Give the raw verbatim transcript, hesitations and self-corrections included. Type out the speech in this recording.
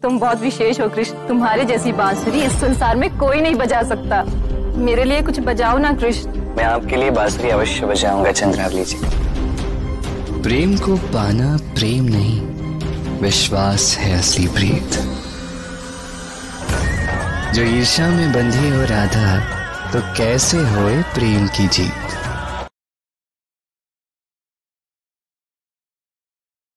तुम बहुत विशेष हो कृष्ण, तुम्हारे जैसी बांसुरी इस संसार में कोई नहीं बजा सकता। मेरे लिए कुछ बजाओ ना कृष्ण। मैं आपके लिए बांसुरी अवश्य बजाऊंगा चंद्रावली जी। प्रेम को पाना प्रेम नहीं, विश्वास है असली प्रीत। जो ईर्ष्या में बंधी हो राधा, तो कैसे होए प्रेम की जीत।